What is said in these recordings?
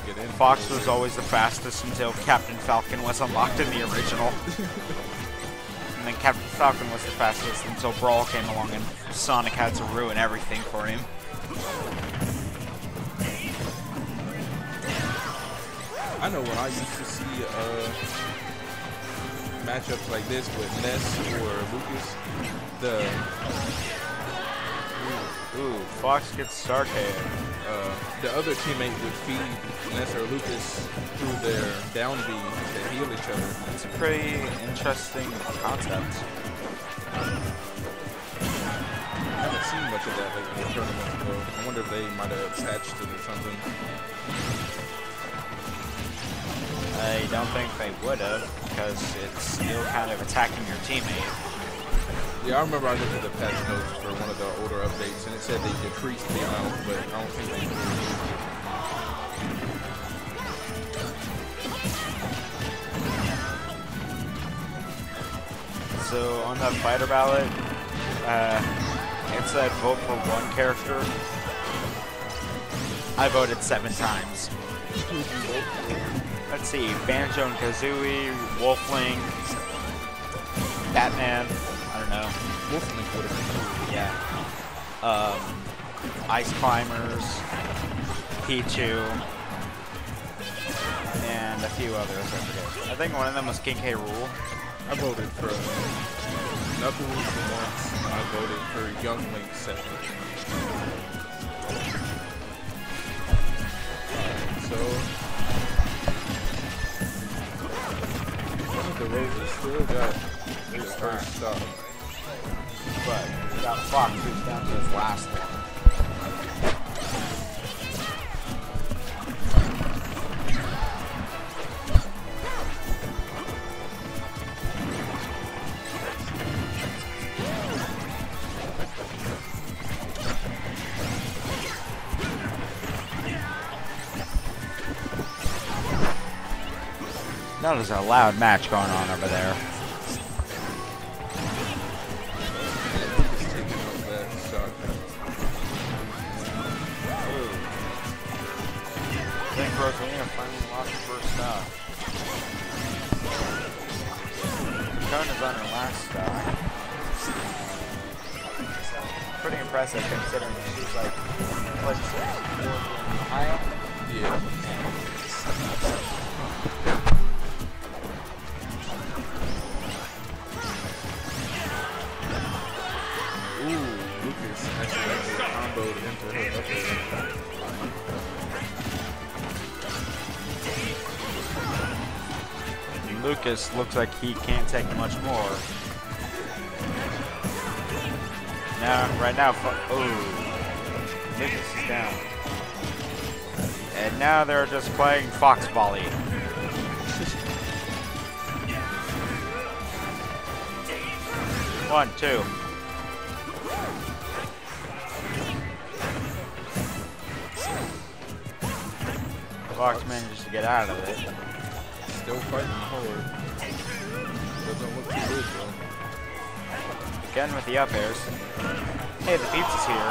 get in. Fox was always the fastest until Captain Falcon was unlocked in the original. And then Captain Falcon was the fastest until Brawl came along and Sonic had to ruin everything for him. I know when I used to see matchups like this with Ness or Lucas, Ooh, Fox gets Starcade. The other teammate would feed Ness or Lucas through their down B to heal each other. It's a pretty interesting concept. I haven't seen much of that like in the tournament though. I wonder if they might have patched it or something. I don't think they would have, because it's still kind of attacking your teammate. Yeah, I remember I looked at the patch notes for one of the older updates, and it said they decreased the amount, but I don't think they did. So on that fighter ballot, it said vote for one character. I voted 7 times. Let's see, Banjo and Kazooie, Wolfling, Batman, I don't know. Wolflink would have been cool. Yeah. Ice Climbers, Pichu, and a few others, I forget. I think one of them was King K. Rool. I voted for Knuckles once, and I voted for Young Link second. So, one of the roses still got his first stop. But we got Fox, who's down to his last one. That is a loud match going on over there. I think Rosalina finally lost her first stock. Kona's on her last stock. Pretty impressive considering she's like, what, Ohio? Yeah. Ooh, Lucas actually comboed into her upper. Lucas looks like he can't take much more. Now, right now, Lucas is down. And now they're just playing Fox Volley. One, two. Fox manages to get out of it. Still fighting hard. Doesn't look too good though. Again with the up airs. Hey, the pizza's here.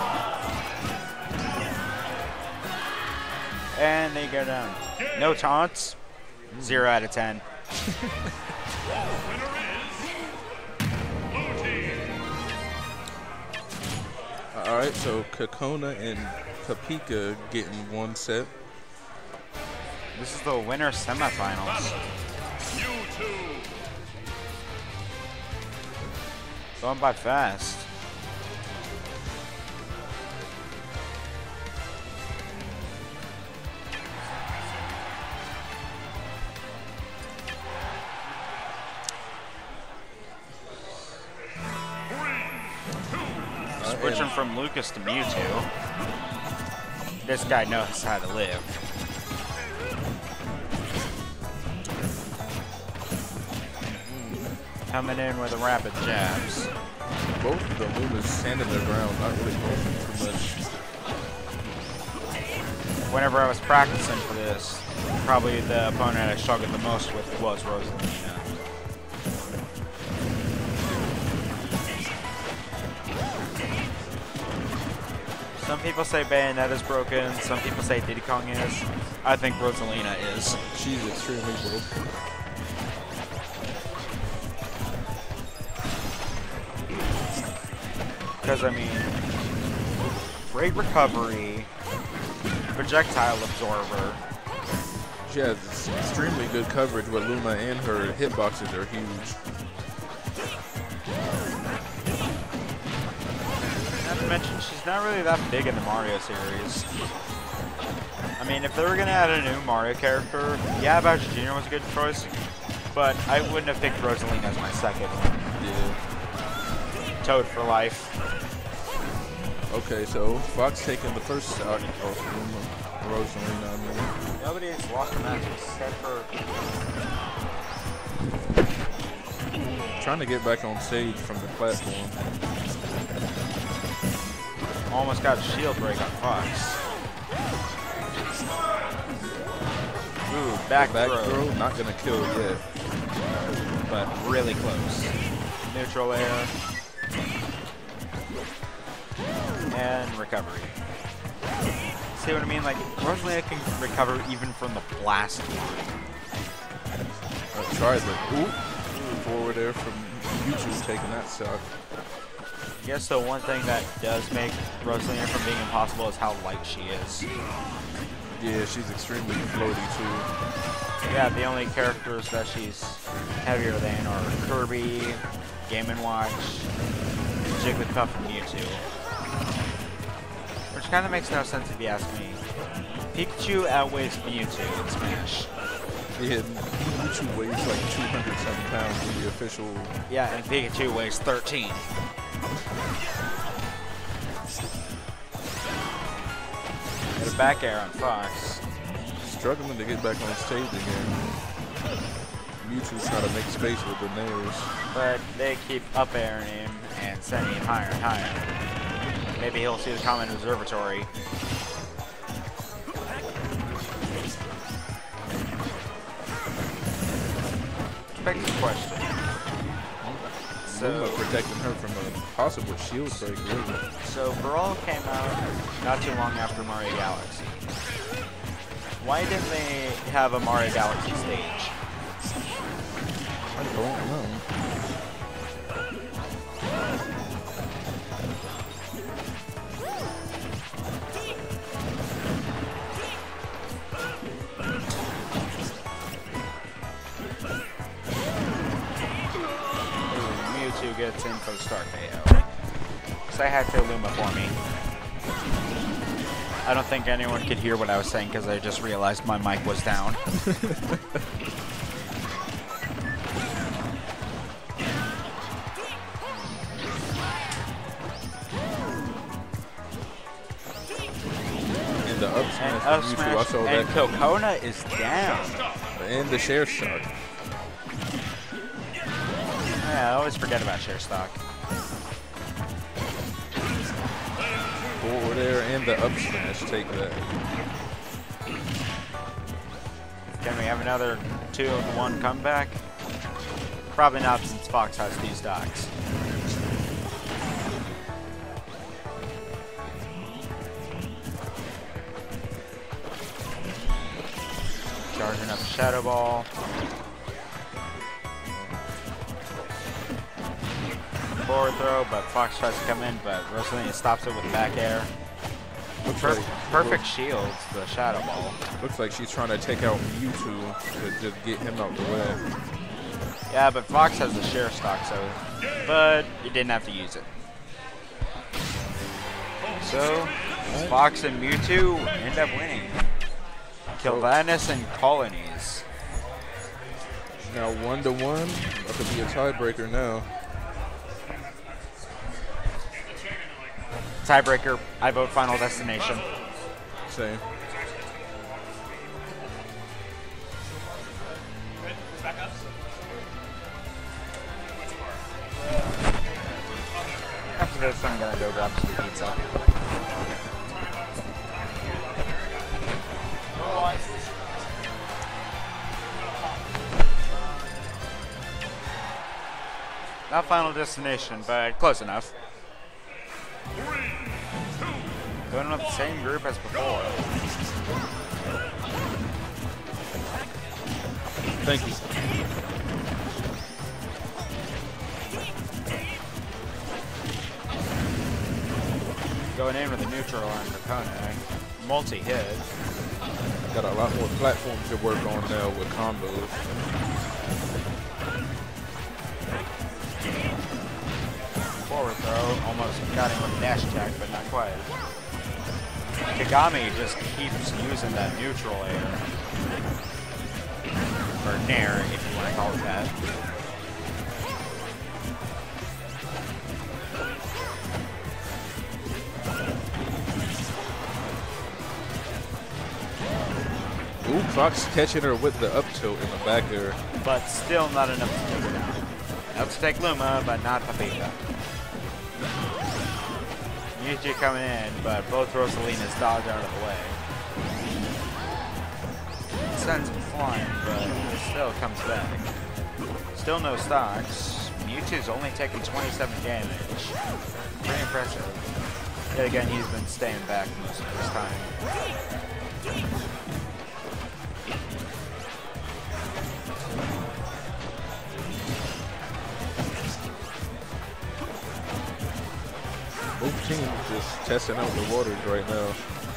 And they go down. No taunts. 0 out of 10. Alright, so Kakona and Kapika getting one set. This is the winner semifinals. Going by fast. Switching from Lucas to Mewtwo. This guy knows how to live. Coming in with the rapid jabs. Both of the Lunas standing their ground, not really moving too much. Whenever I was practicing for this, probably the opponent I struggled the most with was Rosalina. So Some people say Bayonetta's broken. Some people say Diddy Kong is. I think Rosalina is. She's extremely broken. Because, I mean, great recovery, projectile absorber. She has extremely good coverage with Luma, and her hitboxes are huge. Not to mention, she's not really that big in the Mario series. I mean, if they were going to add a new Mario character, yeah, Bowser Jr. was a good choice, but I wouldn't have picked Rosalina as my second one. Yeah. Toad for life. Okay, so Fox taking the first shot. Oh, Rosalina, I mean. Nobody has lost a match except for... Trying to get back on stage from the platform. Almost got a shield break on Fox. Ooh, back throw. Not gonna kill yet. But really close. Neutral air. And recovery. See what I mean? Like, Rosalina can recover even from the blast line. Try the forward air from YouTube taking that shot. I guess the one thing that does make Rosalina from being impossible is how light she is. Yeah, she's extremely floaty too. Yeah, the only characters that she's heavier than are Kirby, Game & Watch, Jigglypuff, and Mewtwo. Which kind of makes no sense if you ask me. Pikachu outweighs Mewtwo in Smash. Yeah, Mewtwo weighs like 200-something pounds in the official. Yeah, and Pikachu weighs 13. Get a back air on Fox. Struggling to get back on stage again. Mewtwo's trying to make space with the nails. But they keep up airing him and sending him higher and higher. Maybe he'll see the Common Observatory. Next question. Luma protecting her from a possible shield break, really. So Brawl came out not too long after Mario Galaxy. Why didn't they have a Mario Galaxy stage? I don't know. Mewtwo gets in for the start KO. Because I had to Luma for me. I don't think anyone could hear what I was saying because I just realized my mic was down. And the up smash, And up smash, I saw and that. Kokona is down. And the share stock. Yeah, I always forget about share stock. Forward air and the up smash, take that. Can we have another 2-1 comeback? Probably not since Fox has these stocks. Charging up Shadow Ball. Forward throw, but Fox tries to come in, but Rosalina stops it with back air. Perfect shields the Shadow Ball. Looks like she's trying to take out Mewtwo to just get him out the way. Yeah, but Fox has the share stock, so, but you didn't have to use it. So, Fox and Mewtwo end up winning. Kilvannis and Colonies. Now 1-1. That could be a tiebreaker now. Tiebreaker, I vote Final Destination. Same. After this, I'm gonna go grab some pizza. Not Final Destination, but close enough. Going with the same group as before. Thank you. Going in with a neutral on Dracona. Multi-hit. Got a lot more platforms to work on now with combos. Forward throw, almost got him with a dash attack, but not quite. Kagami just keeps using that neutral air. Or nair, if you want to call it that. Ooh, Fox catching her with the up tilt in the back air. But still not enough to take her down. Enough to take Luma, but not Papika. Yuji coming in, but both Rosalinas dodge out of the way. Sends him flying, but it still comes back. Still no stocks. Mewtwo's only taking 27 damage. Pretty impressive. Yet again, he's been staying back most of his time. Both teams just testing out the waters right now.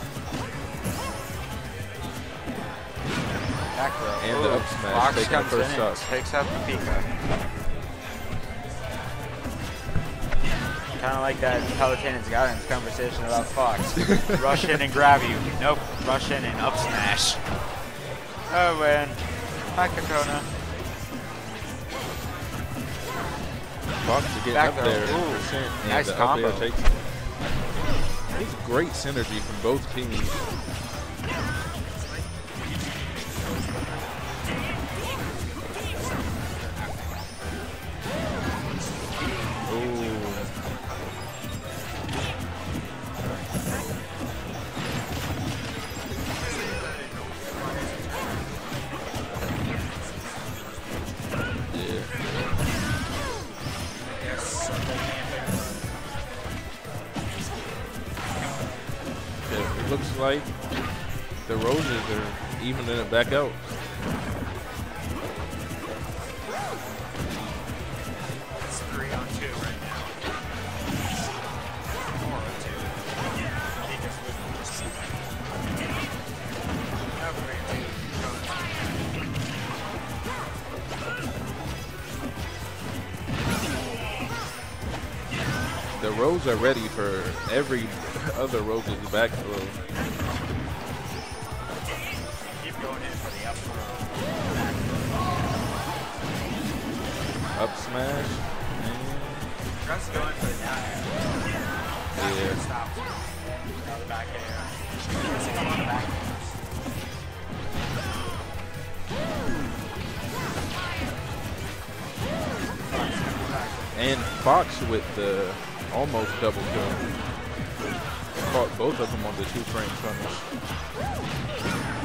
Back row. And the up smash, Fox taking the comes first in shot. and takes out the Pika. Kind of like that Palutena's guidance conversation about Fox. Rush in and grab you. Nope. Rush in and up smash. Oh, man. Hi, Kakona. Fox is getting Back up throw. there. Ooh, Percent, and nice the up air combo. takes it. It's great synergy from both teams. It looks like the Roses are evening it back out. It's 3-on-2 right now. 4-on-2. The Rose are ready for every other Rose's back throw. Keep going in for the up throw. Up smash. Just going for the down air. Yeah. Stops. Now the back air. Missing a lot of back airs. And Fox with the almost double kill. Caught both of them on the 2-frame punish.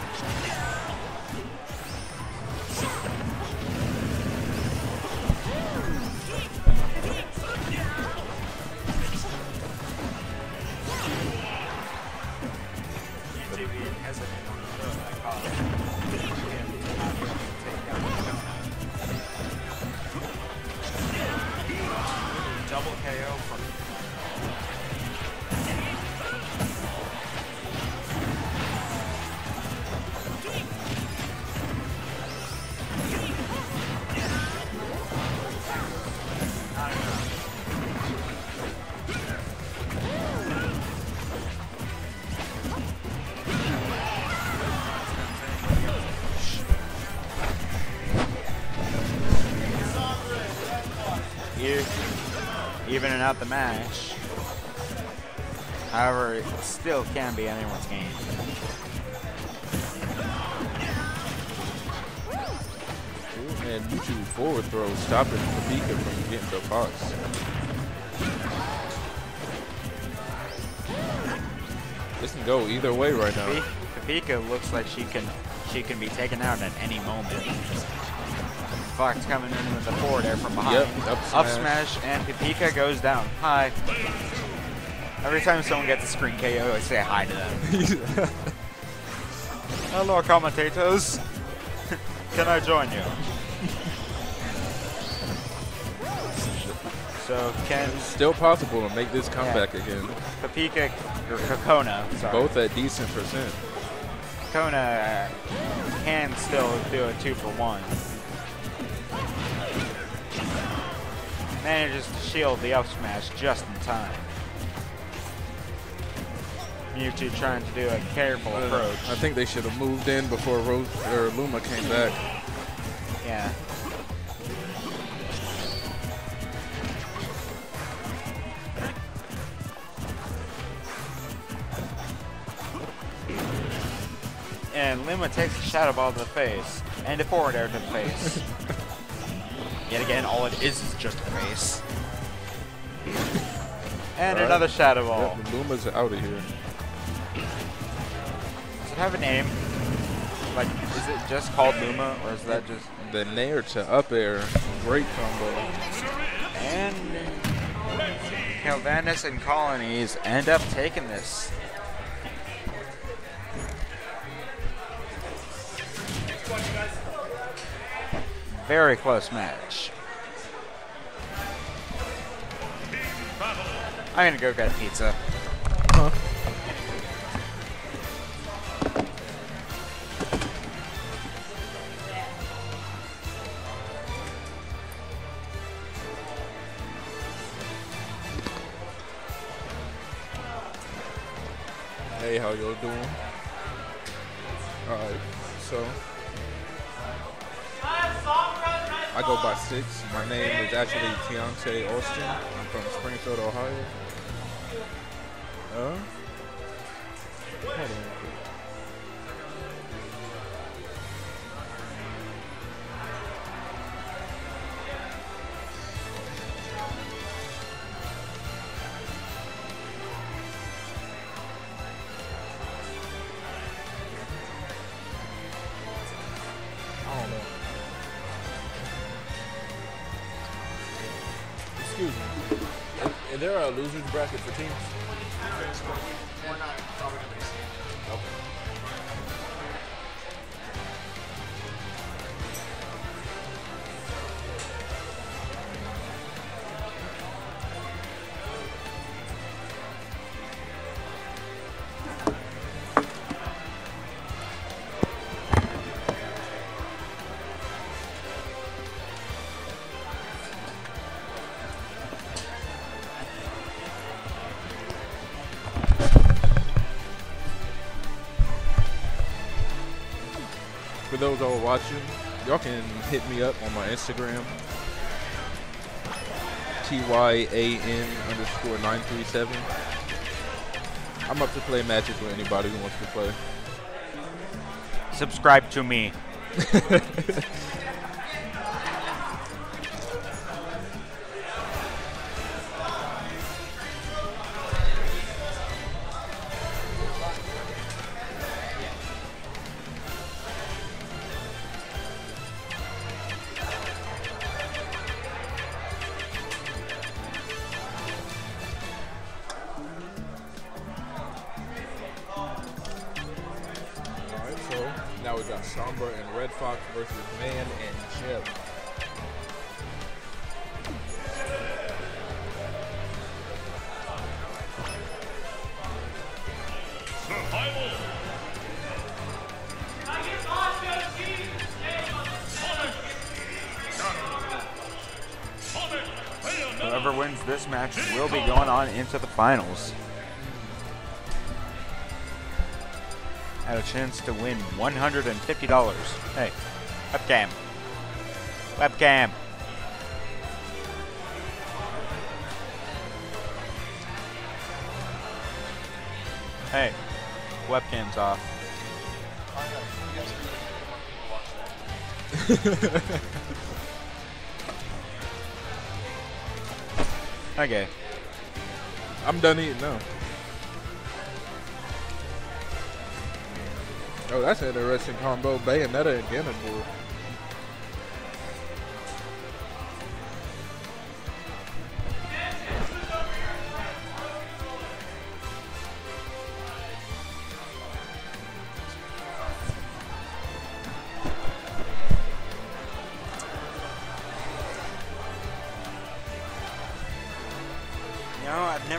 Double KO from evening out the match. However, it still can be anyone's game. Ooh, and Mewtwo forward throw stopping Papika from getting to Fox. This can go either way right now. Papika looks like she can be taken out at any moment. Fox coming in with the forward air from behind. Yep, up Up smash. smash, and Papika goes down. Hi. Every time someone gets a screen KO, I say hi to them. Hello, commentators. Can I join you? So can Still possible to make this comeback again. Papika or Kokona, sorry. Both at decent percent. Kokona can still do a 2-for-1. Manages to shield the up smash just in time. Mewtwo trying to do a careful approach. I think they should have moved in before Luma came back. Yeah. And Luma takes a Shadow Ball to the face and a forward air to the face. Yet again, all it is just a face. And Right. another Shadow Ball. Yep, Luma's out of here. Does it have a name? Like, is it just called Luma, or is that just... The Nair to up air, great combo. And Calvanis and Colonies end up taking this. Very close match. I'm gonna go get a pizza. Huh? Hey, how y'all doing? Alright, so I go by 6. My name is actually Tiante Austin. I'm from Springfield, Ohio. Hold on. I don't know. Excuse me. Is there a loser's bracket for teams? We're not probably going to see. Okay. For those who are watching, y'all can hit me up on my Instagram, TYAN_937. I'm up to play Magic with anybody who wants to play. Subscribe to me. Alright, so now we got Sombra and Red Fox versus Man and Jeb. Whoever wins this match will be going on into the finals. Have a chance to win $150. Hey, webcam. Webcam. Hey, webcam's off. Okay. I'm done eating now. Oh, that's an interesting combo. Bayonetta and Ganondorf.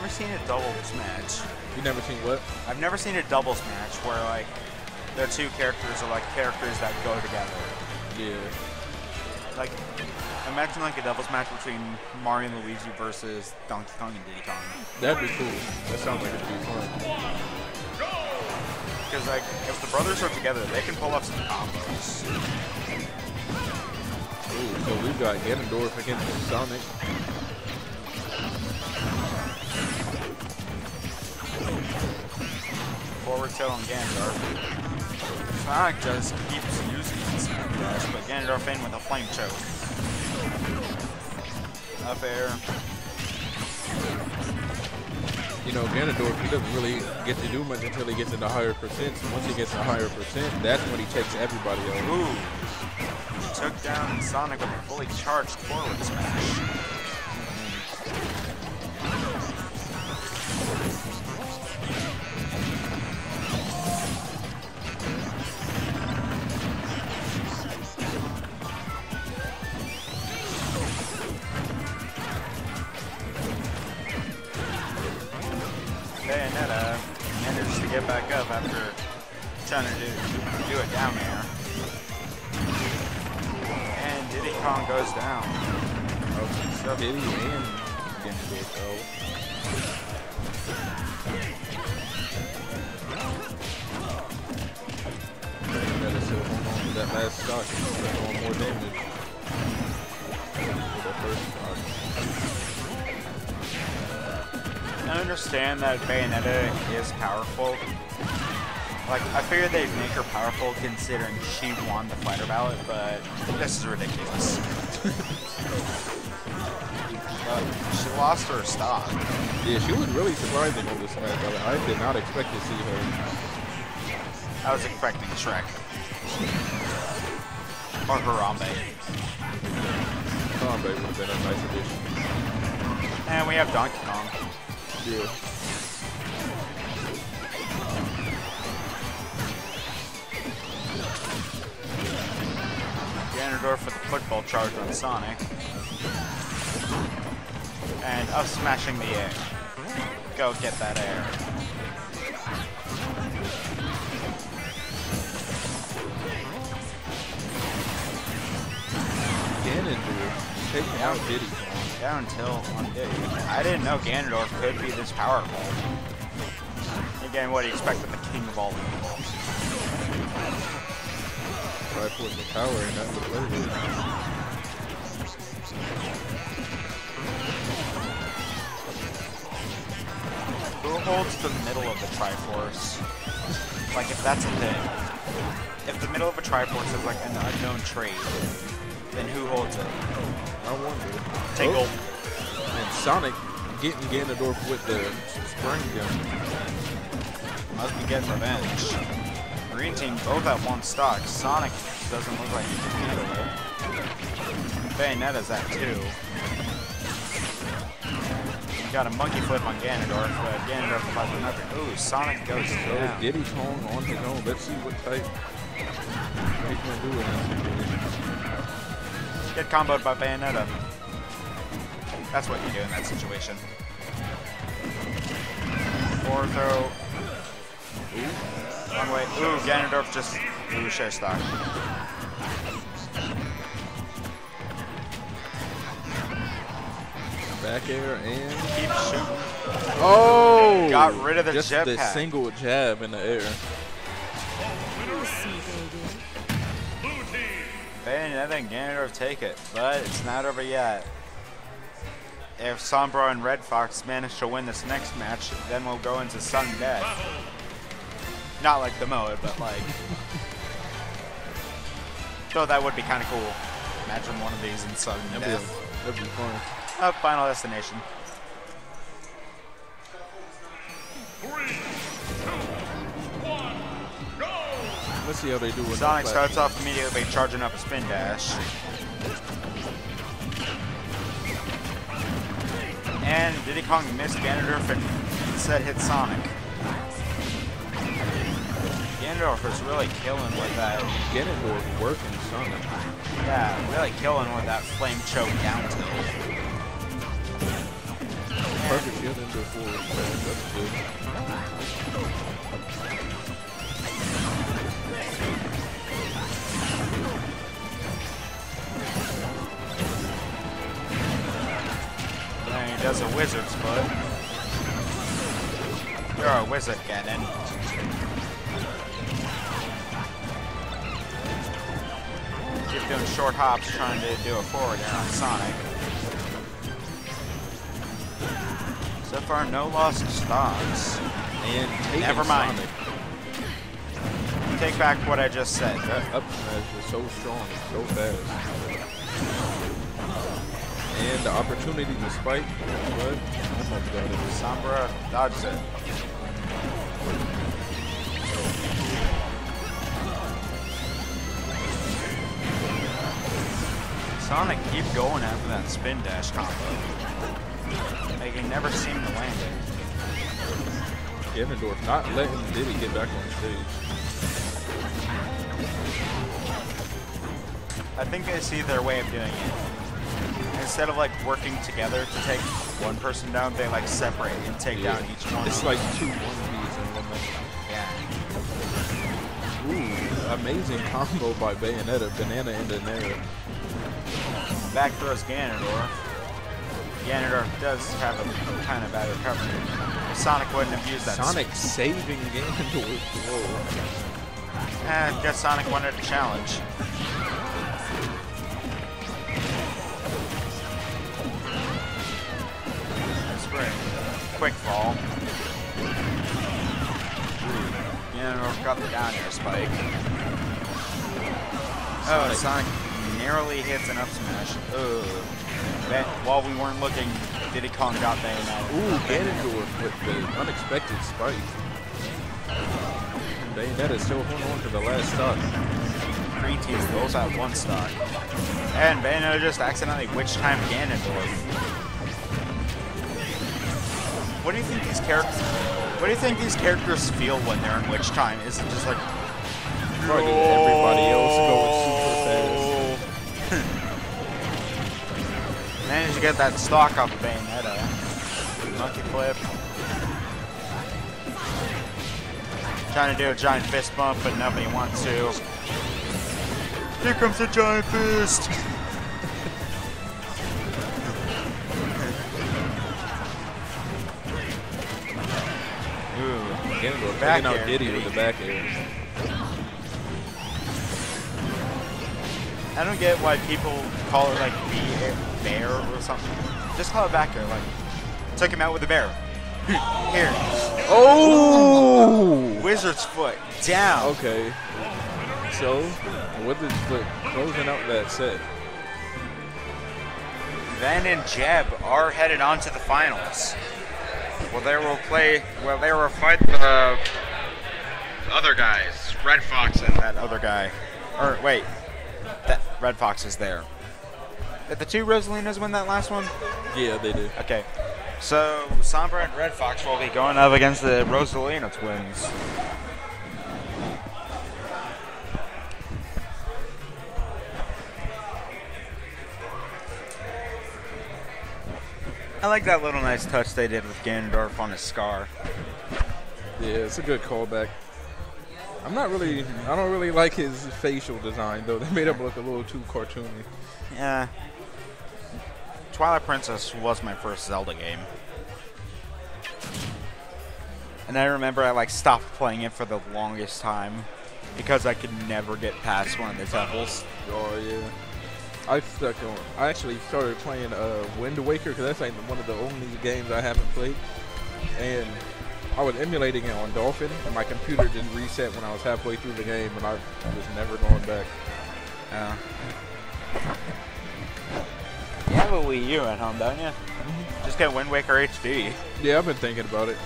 never seen a doubles match. You never seen what? I've never seen a doubles match where like the two characters are like characters that go together. Yeah. Like, imagine like a doubles match between Mario and Luigi versus Donkey Kong and Diddy Kong. That'd be cool. That sounds like it'd be fun. Because like, if the brothers are together, they can pull off some combos. Ooh, so we've got Ganondorf against Sonic. Forward tilt on Ganondorf. Sonic just keeps using his dash, but Ganondorf in with a flame choke. Up air. You know, Ganondorf, he doesn't really get to do much until he gets into higher percents. Once he gets to higher percent, that's when he takes everybody out. Ooh. Took down Sonic with a fully charged forward smash. Bayonetta manages to get back up after trying to do it down there. And Diddy Kong goes down. Oh, so Diddy and Ganondorf out. Bayonetta still holding on to that last stock and doing more damage. With that first stock. I understand that Bayonetta is powerful. Like, I figured they'd make her powerful considering she won the fighter ballot, but this is ridiculous. She lost her stock. Yeah, she was really surprising on this match. I did not expect to see her. I was expecting Shrek. Or Harambe. Harambe would have been a nice addition. And we have Donkey Kong. Yeah. Ganondorf with the football charge on Sonic. And up smashing the air. Go get that air. Ganondorf taking out Diddy Kong. Down tilt on Diddy. I didn't know Ganondorf could be this powerful. Again, what do you expect from the king of all evil? Try putting the power in that to play with. Who holds the middle of the Triforce? Like, if that's a thing. If the middle of a Triforce is like an unknown trait, then who holds it? I wonder. Tingle. And Sonic getting Ganondorf with the spring gun. Must be getting revenge. Green team both at one stock. Sonic doesn't look like he can handle it. Bayonetta's at 2. Got a monkey flip on Ganondorf, but Ganondorf applies another. Ooh, Sonic goes So down. Diddy Kong on his own. Let's see what type he's gonna do in that situation. Get comboed by Bayonetta. That's what you do in that situation. Forward throw. Ooh. Wrong way. Ooh, Ganondorf just share stock. Back air and Keep shooting. oh! Got rid of the just jetpack. the single jab in the air. Bayonetta and Ganondorf take it, but it's not over yet. If Sombra and Red Fox manage to win this next match, then we'll go into sudden death. Not like the mode, but like. So that would be kind of cool. Imagine one of these in sudden death. That'd be fun. Final Destination. 3, 2, 1, go! Let's see how they do with Sonic that starts platform. off immediately charging up a spin dash. And Diddy Kong missed Ganondorf and instead hit Sonic. Ganondorf is really killing with that. Ganondorf working Sonic. Yeah, really killing with that flame choke down tilt. perfect shield into a full smash. That's good. And he does a wizard's foot. You're a wizard, Ganon. Keep doing short hops, trying to do a forward air on Sonic. So far, no lost stocks. And taking Never mind. Sonic. Take back what I just said. That up smash was so strong, so fast. And the opportunity to spike, but almost got it. Sombra dodges it. Sonic keep going after that spin dash combo. Like, he never seemed to land it. Ganondorf not letting Diddy get back on stage. I think they see their way of doing it. Instead of like working together to take one person down, they like separate and take down each one. It's like 2 1Vs in one match. Yeah. Ooh, amazing combo by Bayonetta, banana and an air. Back throws Ganondorf. Ganondorf does have a kind of bad recovery. Sonic wouldn't have used that. Sonic saving Ganondorf. Whoa. I guess Sonic wanted a challenge. That's great. Quick fall. Ganondorf got the down air spike. Oh, Sonic narrowly hits an up smash. Ugh. While we weren't looking, Diddy Kong got Bayonetta. Ooh, Ganondorf with the unexpected spike. Bayonetta still holding on to the last stock. Green team goes at one stock. And Bayonetta just accidentally witch timed Ganondorf. What do you think these characters? What do you think these characters feel when they're in witch time? Is it just like Probably everybody else going super fast. Managed to get that stock off of Bayonetta. Monkey flip. Trying to do a giant fist bump, but nobody wants to. Here comes the giant fist! Ooh, Ganondorf back taking out air. Diddy with the back air. I don't get why people call it like bear or something. Just call it back air. Like, took him out with a bear. Here. Oh! Wizard's foot down. Okay. So, what is the closing out that set? Van and Jeb are headed on to the finals. They will fight the other guys, Red Fox and that other guy. Or wait, that Red Fox is there. Did the two Rosalinas win that last one? Yeah, they do. Okay. So Sombra and Red Fox will be going up against the Rosalina twins. I like that little nice touch they did with Ganondorf on his scar. Yeah, it's a good callback. I don't really like his facial design though. They made him look a little too cartoony. Yeah. Twilight Princess was my first Zelda game. And I remember I stopped playing it for the longest time because I could never get past one of the temples. Oh yeah. I actually started playing Wind Waker because that's like one of the only games I haven't played. And I was emulating it on Dolphin, and my computer just reset when I was halfway through the game, and I was never going back. You have a Wii U at home, don't you? Just get Wind Waker HD. Yeah, I've been thinking about it.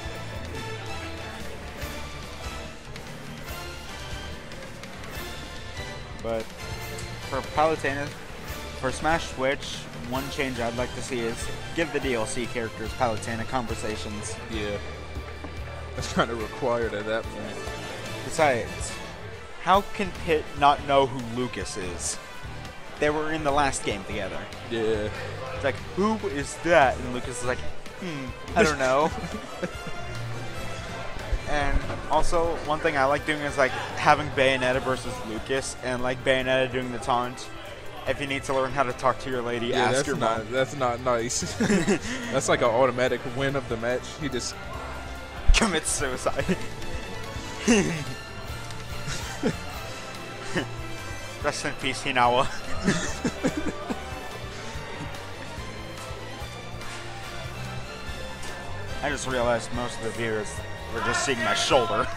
But for Palutena, for Smash Switch, one change I'd like to see is give the DLC characters Palutena conversations. Yeah. That's kind of required at that point. Besides, how can Pit not know who Lucas is? They were in the last game together. Yeah. It's like, who is that? And Lucas is like, I don't know. And also, one thing I like doing is like having Bayonetta versus Lucas, and like Bayonetta doing the taunt. If you need to learn how to talk to your lady, Yeah, ask your mom. that's not nice. That's like an automatic win of the match. He just Commits suicide. Rest in peace, Hinawa. I just realized most of the viewers were just seeing my shoulder.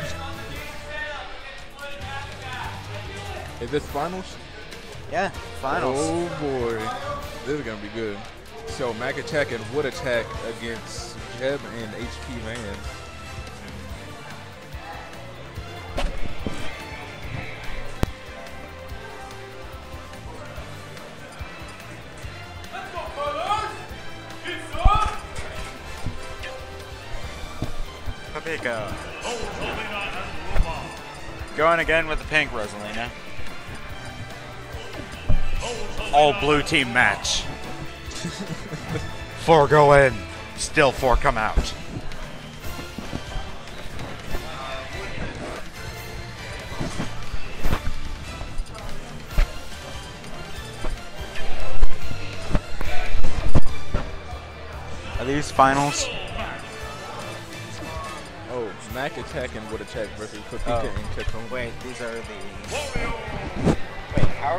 is this finals? Yeah, finals. Oh boy, this is gonna be good. So Mac Attack and Wood Attack against Jeb and HP Van. Papika. Going again with the pink Rosalina. All blue team match. 4 go in, still 4 come out. Are these finals? Oh, Mac Attack and Wood Attack versus Papika and Kakome. Wait, these are the... Wait, how?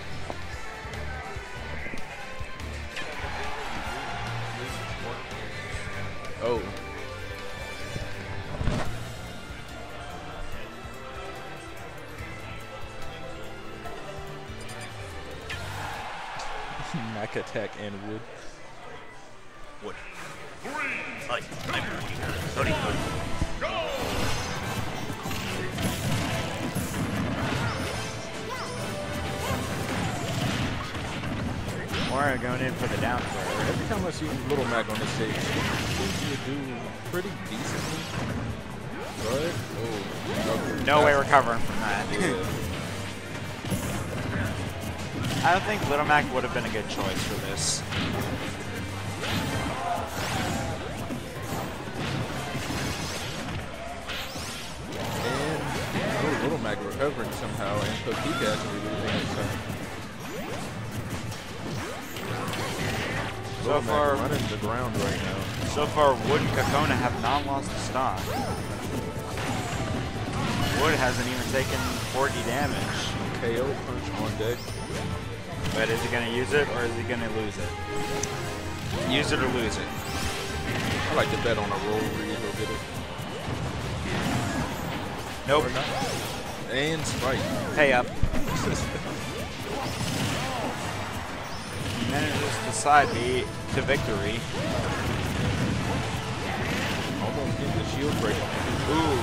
Oh. Mac Attack and Wood. Wood. Fight. Cody. Mora going in for the down throw. Every time I see Little Mac on the stage, he seems to do pretty decently. But, oh. No way recovering from that. Yeah. I don't think Little Mac would have been a good choice for this. And Little Mac recovering somehow, and Papika actually losing his son. So far, running the ground right now. So far, Wood and Kakona have not lost a stock. Wood hasn't even taken 40 damage. KO punch on deck. But is he going to use it or is he going to lose it? Use it or lose it. I like to bet on a roll where you go get it. Nope. Or not. And spike. Pay up. Manages to side beat to victory. Almost getting the shield break. Ooh.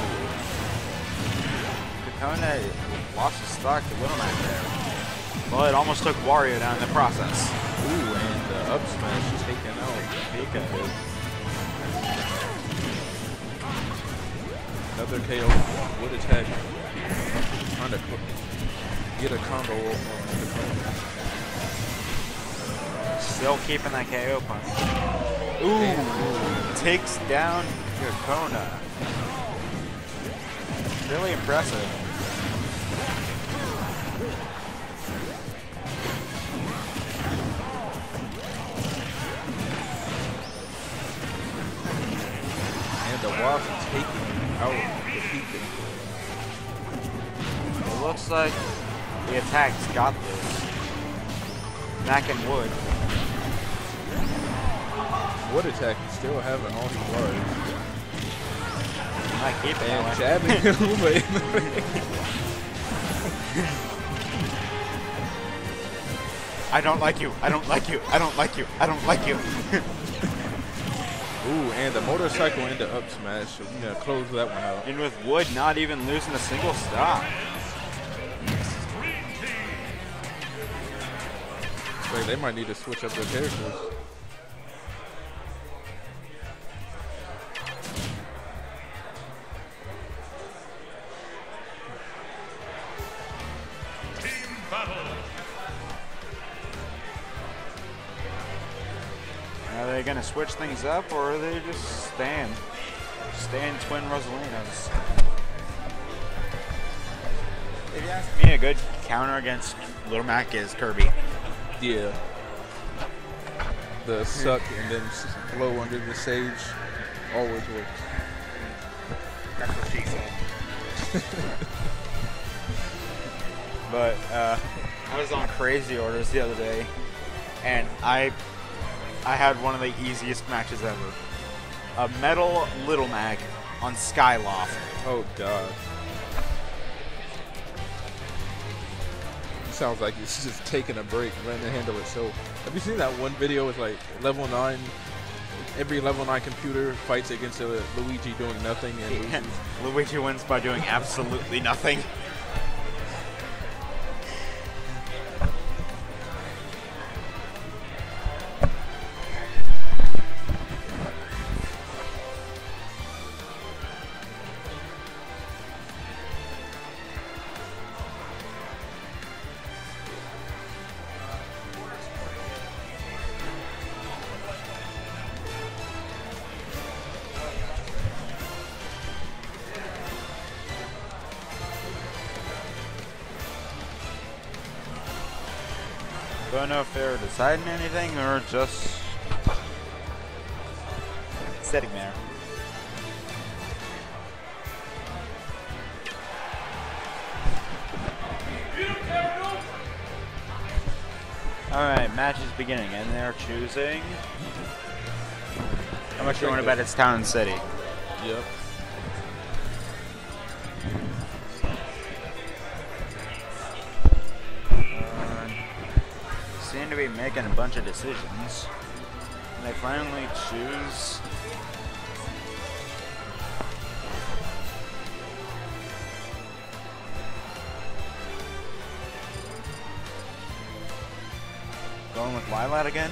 Kakona lost his stock to Little Mac there. Well, it almost took Wario down in the process. Ooh, and the up smash is taken out. Pika. Another KO. Wood attack. Trying to get a combo on the Still keeping that KO punch. Ooh. Takes down Kakona. Really impressive. And the Wasp taking out the Pika. It looks like the attacks got this. Mac and Wood. Wood attack still having all his bars. Might keep it that And way. jabbing him away. I don't like you. I don't like you. I don't like you. I don't like you. Ooh, and the motorcycle into up smash. So we're gonna close that one out. And with Wood not even losing a single stop. Like, they might need to switch up their characters. Are they gonna switch things up, or are they just staying twin Rosalinas? If you ask me, a good counter against Little Mac is Kirby. Yeah. The suck and then blow under the sage always works. That's what she said. But I was on Crazy Orders the other day, and I had one of the easiest matches ever. A Metal Little Mac on Skyloft. Oh god. It sounds like it's just taking a break, letting it handle itself. Have you seen that one video? It's like level 9. Every level 9 computer fights against a Luigi doing nothing, and And Luigi wins by doing absolutely nothing. Don't know if they're deciding anything or just sitting there. Alright, match is beginning, and they're choosing. How much do you want to bet it's Town and City? yep. Seem to be making a bunch of decisions. And they finally choose. Going with Lilat again?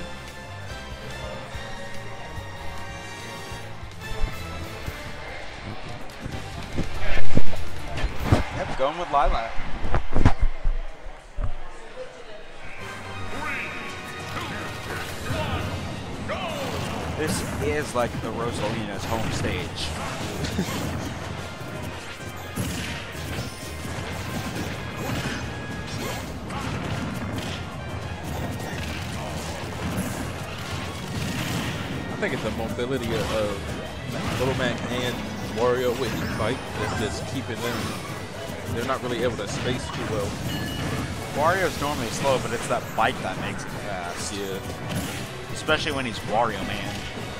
Yep, going with Lilat. This is like the Rosalina's home stage. I think it's the mobility of Little Mac and Wario when he fight that's just keeping them. They're not really able to space too well. Wario's normally slow, but it's that bike that makes it fast. Yeah. Especially when he's Wario Man.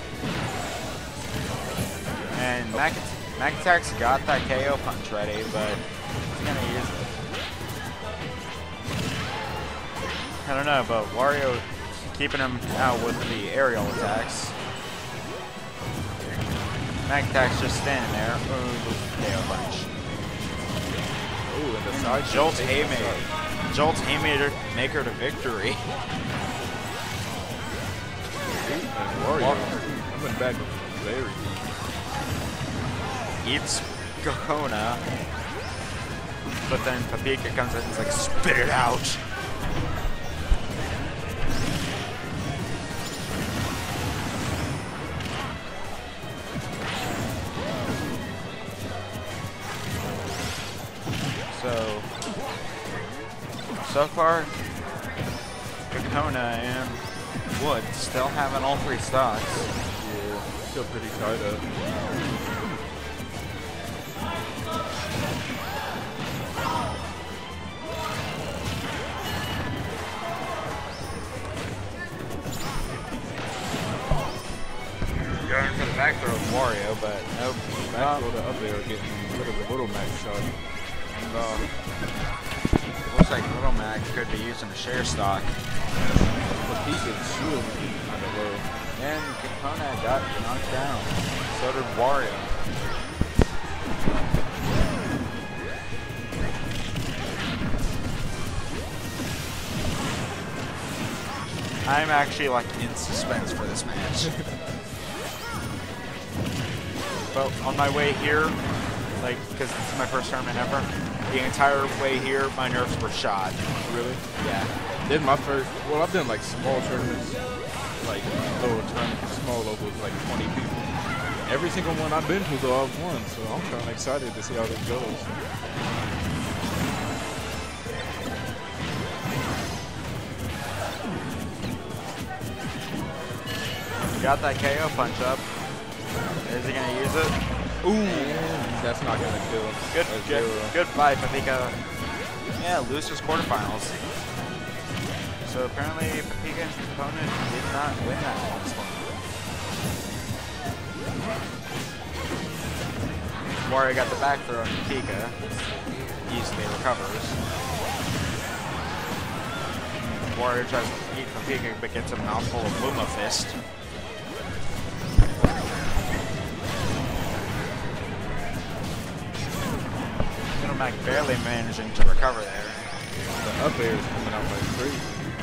And Mac Attack's got that KO punch ready, but he's gonna use it. I don't know, but Wario keeping him out with the aerial attacks. Mac Attack's just standing there. Ooh, KO punch. Ooh, and the side Jolt's kick. Haymaker. Jolt's Haymaker maker to victory. And Wario coming back very deep. Eats Gahona. But then Papika comes in and is like, spit it out. So far, Gahona and Wood still having all 3 stocks. Yeah, still pretty tied up. Going for the back throw of Wario, but nope. Back throw to up there, getting rid of the Little Mac shot. And, looks like Little Mac could be using a share stock. But he can shield kind of low. And Gahona got knocked down. So did Wario. I'm actually like in suspense for this match. But on my way here, like, because this is my first tournament ever, the entire way here, my nerves were shot. Really? Yeah. This is my first, well, I've done like small tournaments like little tournaments, small locals, like 20 people. Every single one I've been to, though, I've won. So I'm kind of excited to see how this goes. Got that KO punch up. Is he gonna use it? Ooh, that's not gonna kill. Good fight, Papika. Yeah, losers quarterfinals. So apparently Papika's opponent did not win that last one. Wario got the back throw on Papika. Easily recovers. Wario tries to eat Papika but gets a mouthful of Luma Fist. Mac barely managing to recover there. The up air is coming out like crazy.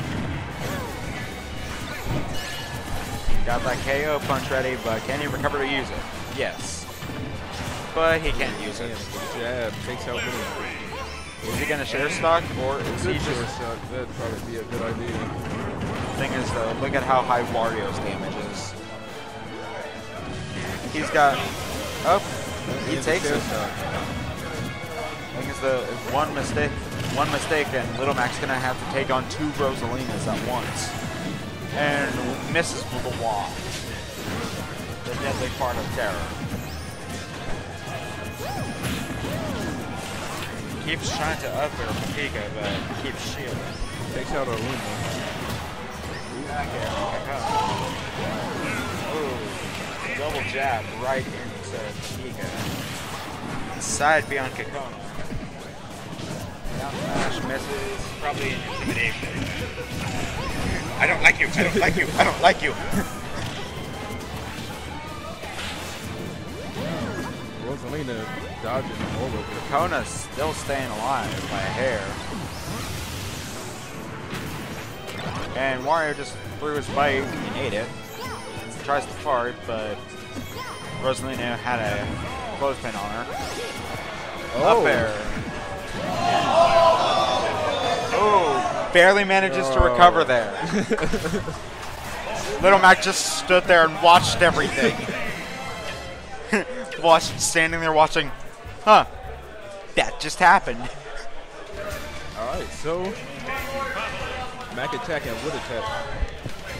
Got that KO punch ready, but can he recover to use it? Yes. But he can't use it. Jab takes out Luma. Is he going to share stock, or is he just... share stock? That'd probably be a good idea. Thing is, though, look at how high Wario's damage is. He's got... Oh, he takes it. Thing is, though, if one mistake, and Little Mac's gonna have to take on 2 Rosalinas at once, and misses with a wall. The deadly part of terror. Keeps trying to up air Papika, but keeps shielding. Takes out a Luma. Ooh, double jab right into Papika. Side beyond Kakona. Down smash misses, probably an intimidation. I don't like you, I don't like you, I don't like you. Rosalina dodging all over. Kakona's still staying alive by a hair. And Wario just threw his bite and ate it. Tries to fart, but Rosalina had a clothespin on her. Oh. Up air. Oh, barely manages to recover there. Little Mac just stood there and watched everything. Standing there watching. Huh. That just happened. Alright, so Mac attack and wood attack.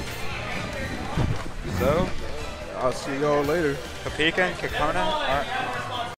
So I'll see y'all later. Papika and Kakona are